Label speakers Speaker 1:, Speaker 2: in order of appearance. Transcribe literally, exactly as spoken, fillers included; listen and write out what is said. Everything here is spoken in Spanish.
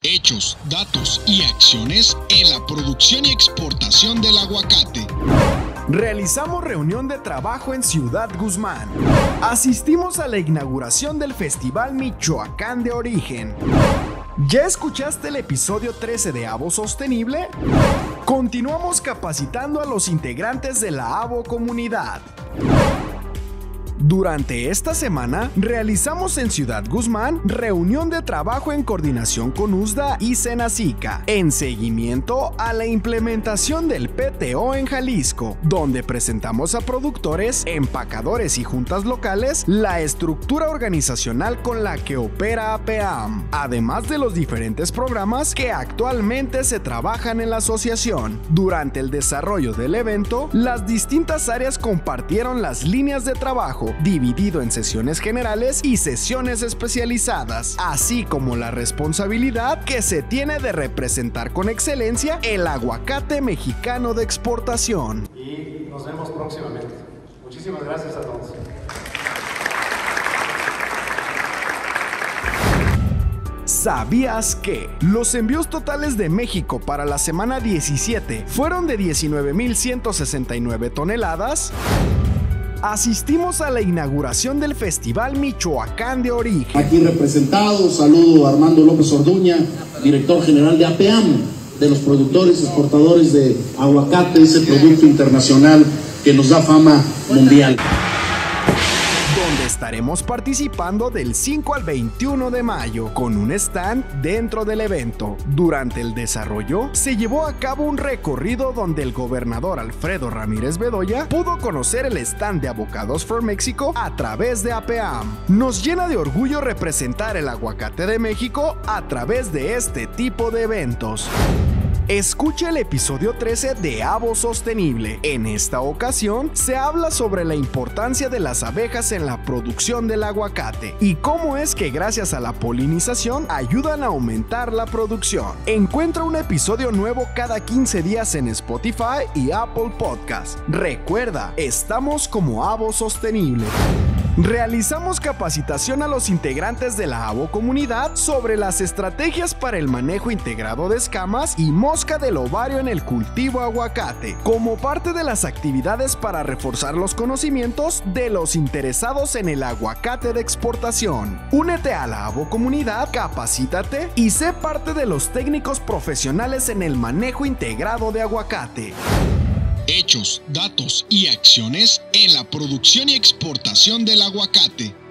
Speaker 1: Hechos, datos y acciones en la producción y exportación del aguacate.
Speaker 2: Realizamos reunión de trabajo en Ciudad Guzmán. Asistimos a la inauguración del Festival Michoacán de Origen. ¿Ya escuchaste el episodio trece de Avo Sostenible? Continuamos capacitando a los integrantes de la Avo Comunidad. Durante esta semana, realizamos en Ciudad Guzmán reunión de trabajo en coordinación con U S D A y Senacica, en seguimiento a la implementación del P T O en Jalisco, donde presentamos a productores, empacadores y juntas locales la estructura organizacional con la que opera A P A M, además de los diferentes programas que actualmente se trabajan en la asociación. Durante el desarrollo del evento, las distintas áreas compartieron las líneas de trabajo, dividido en sesiones generales y sesiones especializadas, así como la responsabilidad que se tiene de representar con excelencia el aguacate mexicano de exportación.
Speaker 3: Y nos vemos próximamente. Muchísimas gracias a todos.
Speaker 2: ¿Sabías que los envíos totales de México para la semana diecisiete fueron de diecinueve mil ciento sesenta y nueve toneladas? Asistimos a la inauguración del Festival Michoacán de Origen.
Speaker 4: Aquí representado, saludo a Armando López Orduña, director general de A P A M, de los productores exportadores de aguacate, ese producto internacional que nos da fama mundial.
Speaker 2: Donde estaremos participando del cinco al veintiuno de mayo con un stand dentro del evento. Durante el desarrollo se llevó a cabo un recorrido donde el gobernador Alfredo Ramírez Bedoya pudo conocer el stand de Avocados for Mexico a través de A P A M. Nos llena de orgullo representar el aguacate de México a través de este tipo de eventos. Escucha el episodio trece de Avo Sostenible. En esta ocasión se habla sobre la importancia de las abejas en la producción del aguacate y cómo es que gracias a la polinización ayudan a aumentar la producción. Encuentra un episodio nuevo cada quince días en Spotify y Apple Podcast. Recuerda, estamos como Avo Sostenible. Realizamos capacitación a los integrantes de la Avo Comunidad sobre las estrategias para el manejo integrado de escamas y mosca del ovario en el cultivo aguacate, como parte de las actividades para reforzar los conocimientos de los interesados en el aguacate de exportación. Únete a la Avo Comunidad, capacítate y sé parte de los técnicos profesionales en el manejo integrado de aguacate.
Speaker 1: Hechos, datos y acciones en la producción y exportación del aguacate.